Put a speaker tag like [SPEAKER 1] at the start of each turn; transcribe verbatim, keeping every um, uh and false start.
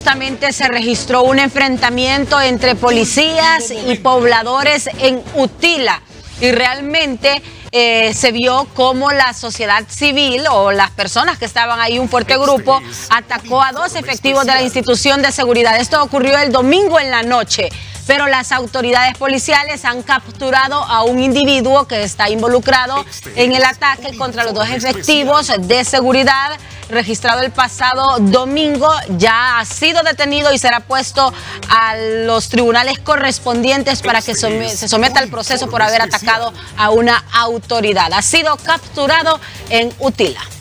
[SPEAKER 1] Justamente se registró un enfrentamiento entre policías y pobladores en Utila y realmente eh, se vio como la sociedad civil o las personas que estaban ahí, un fuerte grupo, atacó a dos efectivos de la institución de seguridad. Esto ocurrió el domingo en la noche, pero las autoridades policiales han capturado a un individuo que está involucrado en el ataque contra los dos efectivos de seguridad registrado el pasado domingo. Ya ha sido detenido y será puesto a los tribunales correspondientes para que se someta al proceso por haber atacado a una autoridad. Ha sido capturado en Utila.